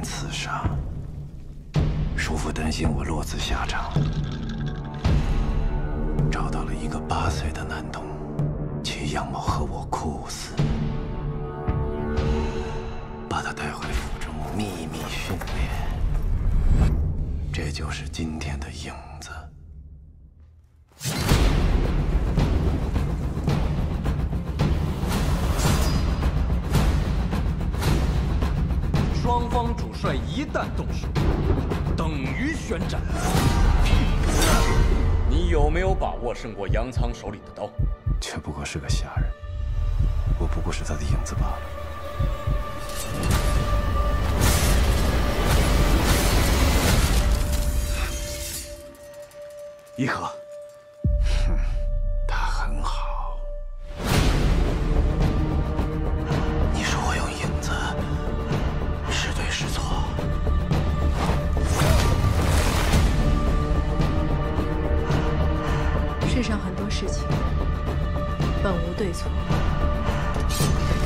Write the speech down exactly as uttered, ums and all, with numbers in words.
刺杀。叔父担心我落此下场，找到了一个八岁的男童，去杨某和我酷似，把他带回府中秘密训练。这就是今天的影子。 双方主帅一旦动手，等于宣战。 你有没有把握胜过杨仓手里的刀？ 却不过是个下人，我不过是他的影子罢了。 伊和， 哼，他很好。你说我用影子？ 是对是错？ 世上很多事情本无对错。